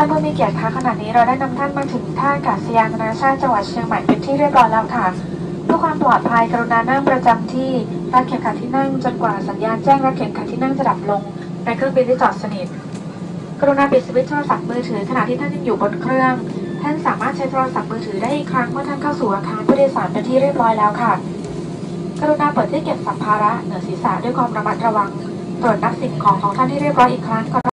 านผู้มีเกียรติคะขณะนี้เราได้นำท่านมาถึงท่าอากาศยานนานาชาติจังหวัดเชียงใหม่เป็นที่เรียบร้อยแล้วค่ะเพื่อความปลอดภัยกรุณานั่งประจำที่รัดเข็มขัดที่นั่งจนกว่าสัญญาณแจ้งรัดเข็มขัดที่นั่งจะดับลงในเครื่องบินที่จอดสนิทกรุณาปิดสวิตช์โทรศัพท์มือถือขณะที่ท่านยังอยู่บนเครื่องท่านสามารถใช้โทรศัพท์มือถือได้อีกครั้งเมื่อท่านเข้าสู่อาคารผู้โดยสารเป็นที่เรียบร้อยแล้วค่ะกรุณาเปิดที่เก็บสัมภาระเหนือศีรษะด้วยความระมัดระวังตรวจนับสิ่งของท่านให้เรียบร้อยอีกครั้งก่อน